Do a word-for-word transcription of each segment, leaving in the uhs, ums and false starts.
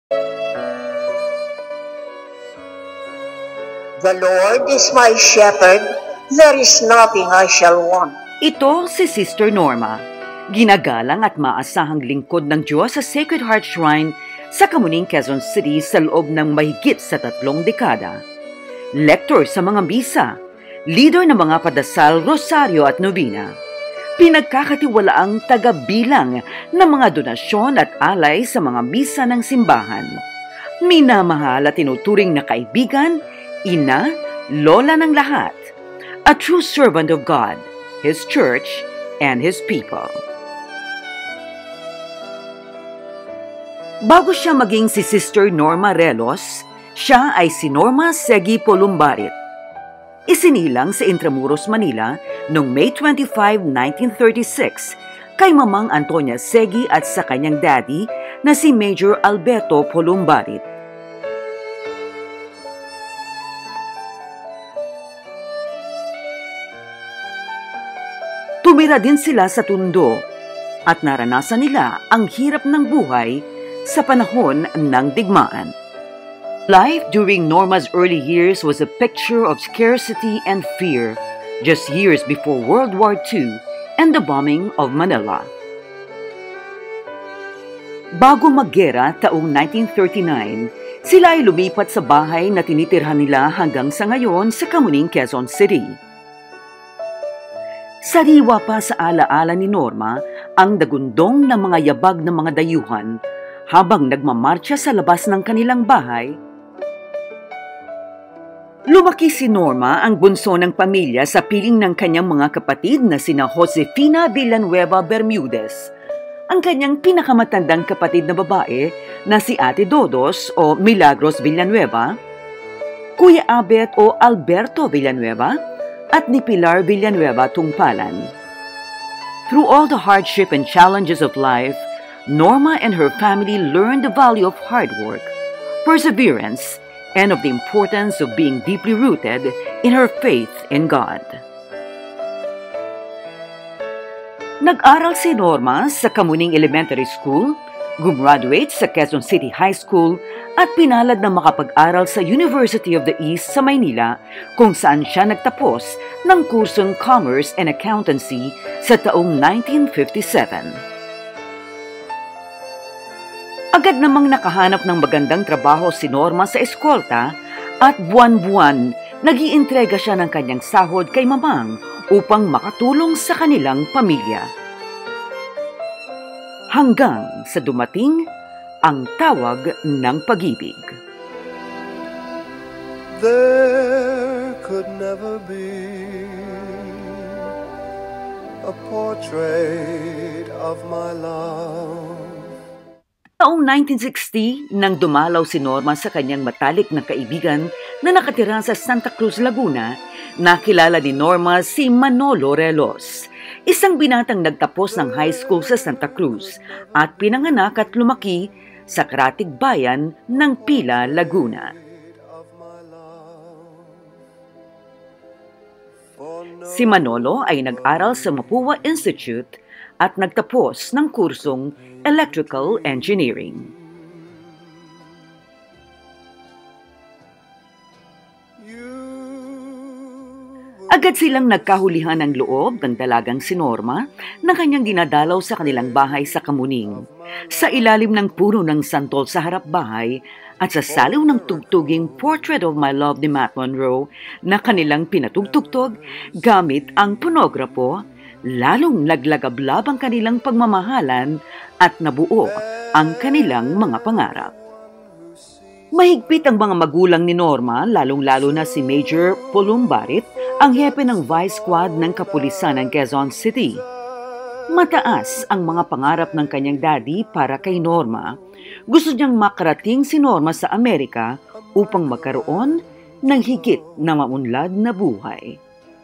The Lord is my shepherd, there is nothing I shall want. Ito si Sister Norma, ginagalang at maasahang lingkod ng Diyos sa Sacred Heart Shrine sa Kamuning, Quezon City sa loob ng mahigit sa tatlong dekada. Lector sa mga misa, leader ng mga padasal, rosaryo at novena. Pinagkakatiwalaang tagabilang ng mga donasyon at alay sa mga misa ng simbahan. Minamahal at tinuturing na kaibigan, ina, lola ng lahat. A true servant of God, His Church, and His people. Bago siya maging si Sister Norma Relos, siya ay si Norma Segi Polumbarit. Isinilang sa Intramuros, Manila noong May twenty-fifth, nineteen thirty-six kay Mamang Antonia Segi at sa kanyang daddy na si Major Alberto Polumbarit. Tumira din sila sa Tondo at naranasan nila ang hirap ng buhay sa panahon ng digmaan. Life during Norma's early years was a picture of scarcity and fear, just years before World War Two and the bombing of Manila. Bago maggera taong nineteen thirty-nine, sila ay lumipat sa bahay na tinitirhan nila hanggang sa ngayon sa Kamuning, Quezon City. Sariwa pa sa alaala ni Norma ang dagundong ng mga yabag ng mga dayuhan habang nagmamarcha sa labas ng kanilang bahay. Lumaki si Norma, ang bunso ng pamilya, sa piling ng kanyang mga kapatid na sina Josefina Villanueva Bermudez, ang kanyang pinakamatandang kapatid na babae na si Ate Dodos o Milagros Villanueva, Kuya Abet o Alberto Villanueva, at ni Pilar Villanueva Tungpalan. Through all the hardship and challenges of life, Norma and her family learned the value of hard work, perseverance, and of the importance of being deeply rooted in her faith in God. Nag-aral si Norma sa Kamuning Elementary School, gumraduate sa Quezon City High School, at pinalad na makapag-aral sa University of the East sa Maynila, kung saan siya nagtapos ng kursong Commerce and Accountancy sa taong nineteen fifty-seven. Agad namang nakahanap ng magandang trabaho si Norma sa eskolta at buwan-buwan nag-iintrega siya ng kanyang sahod kay Mamang upang makatulong sa kanilang pamilya. Hanggang sa dumating ang tawag ng pag-ibig. There could never be a portrait of my love. Taong nineteen sixty, nang dumalaw si Norma sa kanyang matalik na kaibigan na nakatira sa Santa Cruz, Laguna, nakilala ni Norma si Manolo Relos, isang binatang nagtapos ng high school sa Santa Cruz at pinanganak at lumaki sa karatig bayan ng Pila, Laguna. Si Manolo ay nag-aral sa Mapua Institute at nagtapos ng kursong Electrical Engineering. Agad silang nagkahulihan ng loob ng dalagang si Norma na kanyang dinadalaw sa kanilang bahay sa Kamuning, sa ilalim ng puno ng santol sa harap bahay at sa saliw ng tugtuging Portrait of My Love ni Matt Monroe na kanilang pinatugtugtog gamit ang ponograpo. Lalong naglagablab ang kanilang pagmamahalan at nabuo ang kanilang mga pangarap. Mahigpit ang mga magulang ni Norma, lalong-lalo na si Major Polumbarit, ang hepe ng Vice Squad ng Kapulisan ng Quezon City. Mataas ang mga pangarap ng kanyang daddy para kay Norma. Gusto niyang makarating si Norma sa Amerika upang magkaroon ng higit na maunlad na buhay.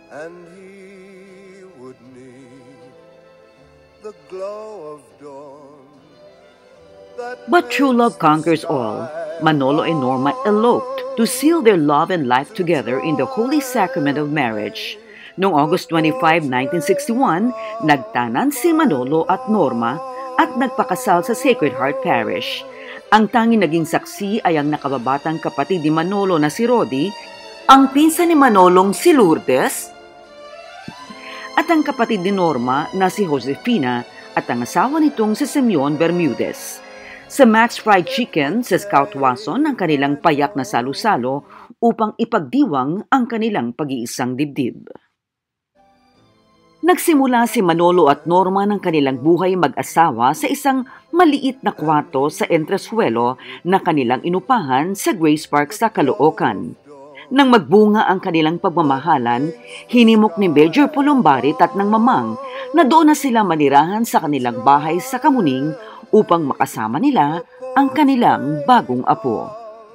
But true love conquers all. Manolo and Norma eloped to seal their love and life together in the Holy Sacrament of Marriage. Noong August twenty-fifth, nineteen sixty-one, nagtanan si Manolo at Norma at nagpakasal sa Sacred Heart Parish. Ang tanging naging saksi ay ang nakababatang kapatid ni Manolo na si Rodi, ang pinsan ni Manolong si Lourdes, at ang kapatid ni Norma na si Josefina at ang asawa nitong si Simeon Bermudez. Sa Max Fried Chicken sa Scout Wason ang kanilang payak na salo-salo upang ipagdiwang ang kanilang pag-iisang dibdib. Nagsimula si Manolo at Norma ng kanilang buhay mag-asawa sa isang maliit na kwarto sa entresuelo na kanilang inupahan sa Grace Park sa Caloocan. Nang magbunga ang kanilang pagmamahalan, hinimok ni Major Polumbarit at ng mamang na doon na sila manirahan sa kanilang bahay sa Kamuning upang makasama nila ang kanilang bagong apo.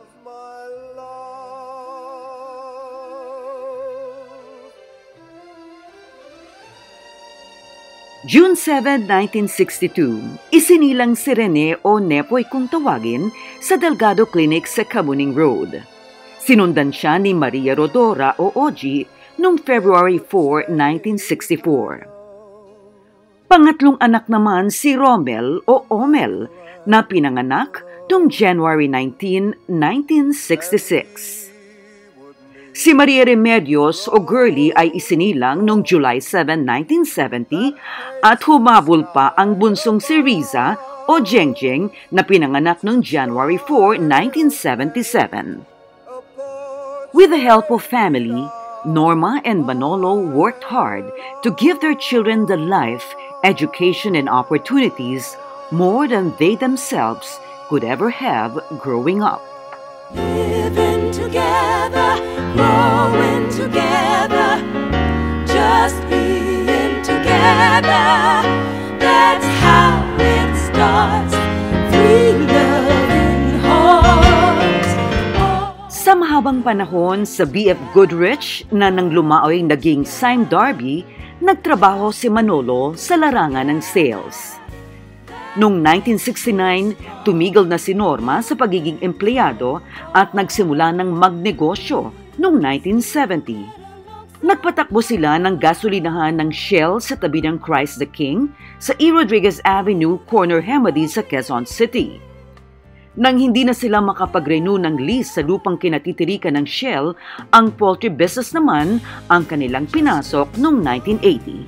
June seventh, nineteen sixty-two, isinilang si Rene o Nepoy kung tawagin sa Delgado Clinic sa Kamuning Road. Sinundan siya ni Maria Rodora o Oji noong February fourth, nineteen sixty-four. Pangatlong anak naman si Rommel o Omel na pinanganak noong January nineteenth, nineteen sixty-six. Si Maria Remedios o Girlie ay isinilang noong July seventh, nineteen seventy at humabol pa ang bunsong si Riza o Jengjeng na pinanganak noong January fourth, nineteen seventy-seven. With the help of family, Norma and Manolo worked hard to give their children the life, education, and opportunities more than they themselves could ever have growing up. Living together, growing together, just being together, that's how it starts. Three loving hearts. Sa mahabang panahon sa B F Goodrich na nang lumaoy naging Sime Darby, nagtrabaho si Manolo sa larangan ng sales. Noong nineteen sixty-nine, tumigil na si Norma sa pagiging empleyado at nagsimula ng magnegosyo noong nineteen seventy. Nagpatakbo sila ng gasolinahan ng Shell sa tabi ng Christ the King sa E. Rodriguez Avenue, corner Hemady sa Quezon City. Nang hindi na sila makapag-renew ng lease sa lupang kinatitirikan ng Shell, ang poultry business naman ang kanilang pinasok noong nineteen eighty.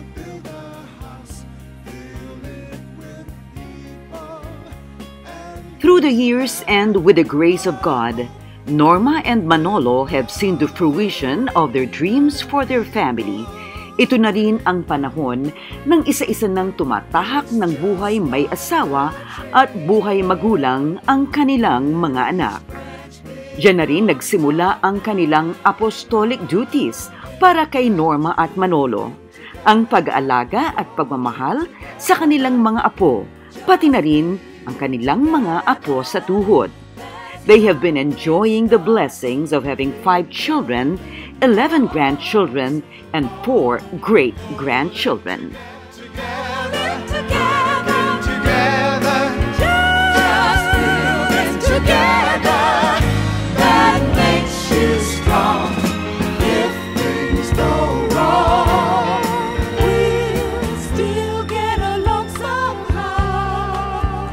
Through the years and with the grace of God, Norma and Manolo have seen the fruition of their dreams for their family. Ito na rin ang panahon ng isa-isa ng tumatahak ng buhay may asawa at buhay magulang ang kanilang mga anak. Diyan na rin nagsimula ang kanilang apostolic duties para kay Norma at Manolo, ang pag-aalaga at pagmamahal sa kanilang mga apo, pati na rin ang kanilang mga apo sa tuhod. They have been enjoying the blessings of having five children, eleven grandchildren, and four great-grandchildren. Together, together, together, just living together, that makes you strong. If things go wrong, we'll still get along somehow.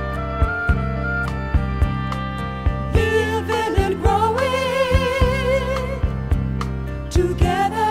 Living and growing together.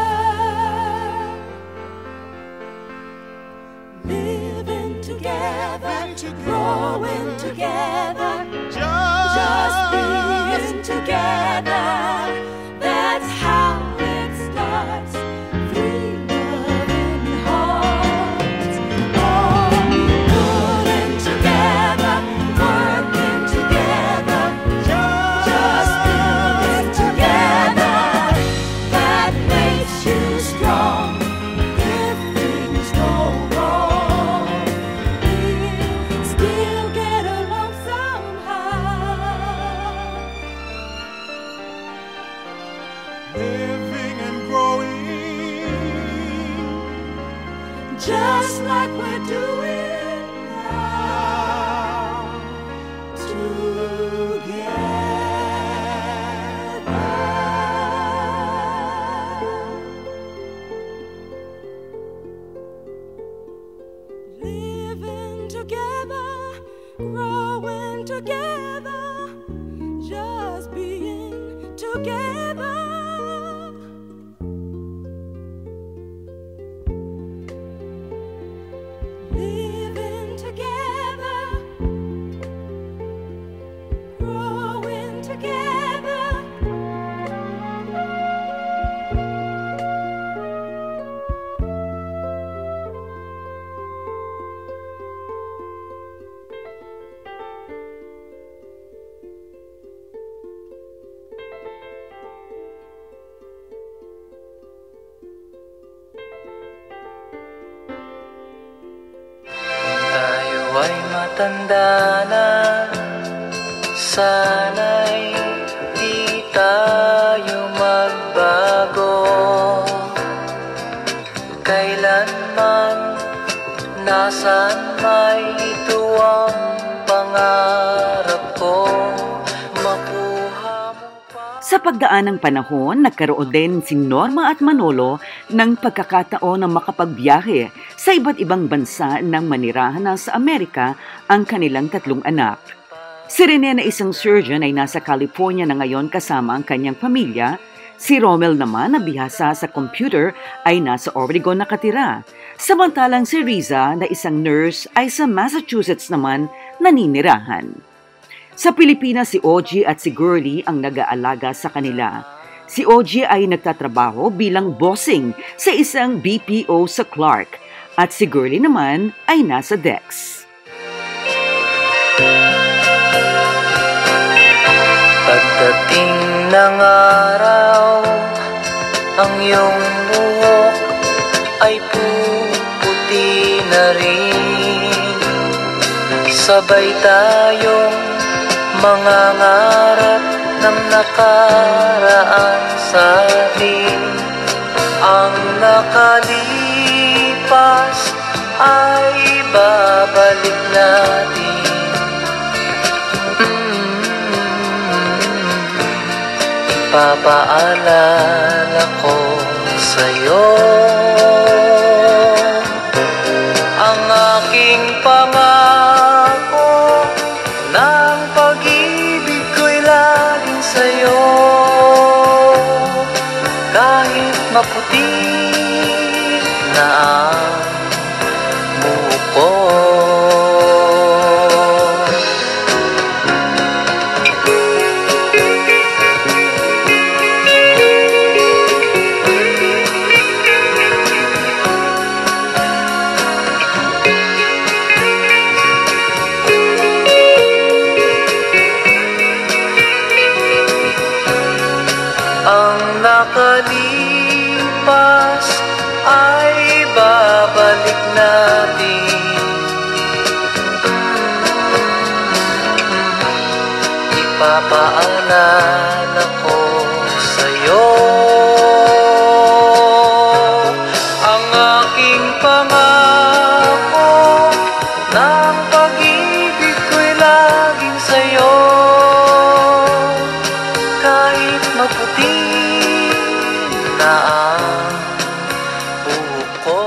Living together, growing together, just being together, that's how it starts. Three loving hearts, all pulling together, working together, just being together, that makes you strong. If things go wrong, we'll still get along somehow. Living and growing, Just like we're doing now, together. Living together, growing together. Sa pagdaan ng panahon, nagkaroon din si Norma at Manolo ng pagkakataon na makapagbiyahe sa iba't ibang bansa nang manirahan na sa Amerika ang kanilang tatlong anak. Si Rene na isang surgeon ay nasa California na ngayon kasama ang kanyang pamilya. Si Romel naman na bihasa sa computer ay nasa Oregon nakatira. Samantalang si Riza na isang nurse ay sa Massachusetts naman naninirahan. Sa Pilipinas, si Ogie at si Girlie ang nag-aalaga sa kanila. Si Ogie ay nagtatrabaho bilang bossing sa isang B P O sa Clark at si Girlie naman ay nasa Dex. Pagdating ng araw, ang iyong buhok ay puputi na rin. Sabay tayong mga ngarap ng nakaraan sa atin. Ang nakalipas ay babalik natin. Ipapaalala ko sa'yo ang aking pangako ng pag-ibig ko'y laging sa'yo. Kahit maputi na ang buhok ko. Nakalipas ay babalik natin. Ipapaalala ko sa'yo ang aking pangako ng pag-ibig ko'y laging sa'yo. Kahit maputi na ang buhok ko.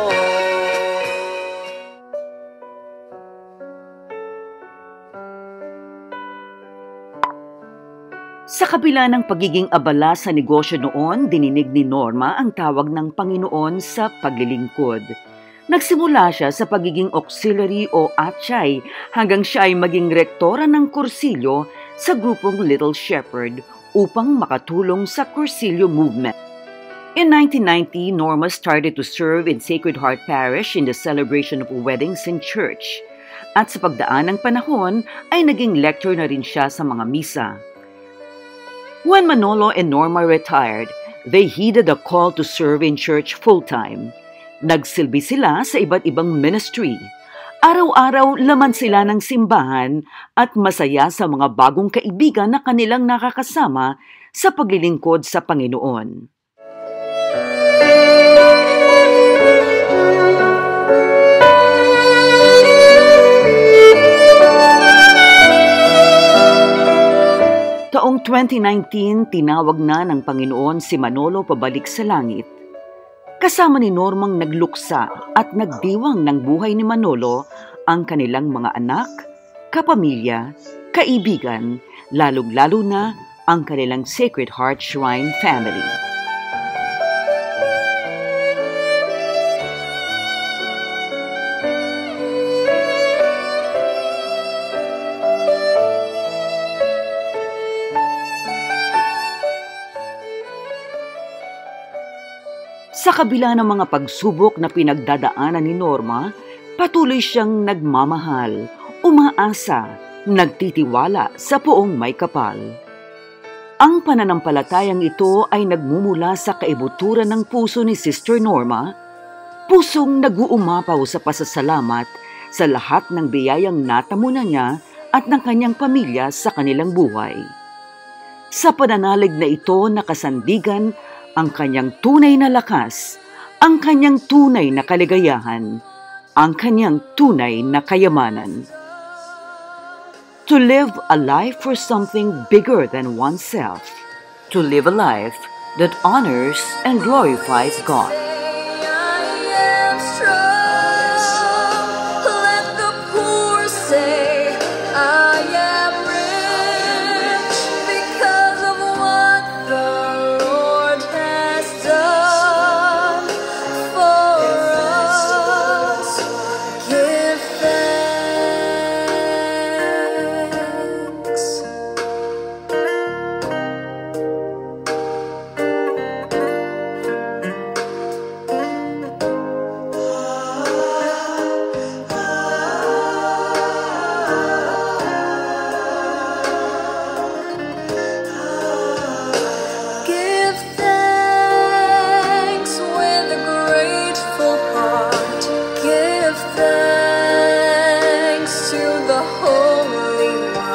Sa kabila ng pagiging abala sa negosyo noon, dininig ni Norma ang tawag ng Panginoon sa paglilingkod. Nagsimula siya sa pagiging auxiliary o atchay hanggang siya ay maging rektora ng kursilyo sa grupong Little Shepherd upang makatulong sa kursilyo movement. In nineteen ninety, Norma started to serve in Sacred Heart Parish in the celebration of weddings in church. At sa pagdaan ng panahon, ay naging lecturer na rin siya sa mga misa. When Manolo and Norma retired, they heeded the call to serve in church full-time. Nagsilbi sila sa iba't ibang ministry. Araw-araw laman sila ng simbahan at masaya sa mga bagong kaibigan na kanilang nakakasama sa paglilingkod sa Panginoon. Taong twenty nineteen, tinawag na ng Panginoon si Manolo pabalik sa langit. Kasama ni Normang nagluksa at nagdiwang ng buhay ni Manolo ang kanilang mga anak, kapamilya, kaibigan, lalong-lalo na ang kanilang Sacred Heart Shrine family. Sa kabila ng mga pagsubok na pinagdadaanan ni Norma, patuloy siyang nagmamahal, umaasa, nagtitiwala sa Poong May Kapal. Ang pananampalatayang ito ay nagmumula sa kaibuturan ng puso ni Sister Norma, pusong nag-uumapaw sa pasasalamat sa lahat ng biyayang natamunan niya at ng kanyang pamilya sa kanilang buhay. Sa pananalig na ito nakasandigan ang kanyang tunay na lakas, ang kanyang tunay na kaligayahan, ang kanyang tunay na kayamanan. To live a life for something bigger than oneself. to live a life that honors and glorifies God.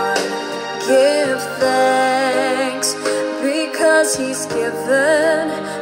He's given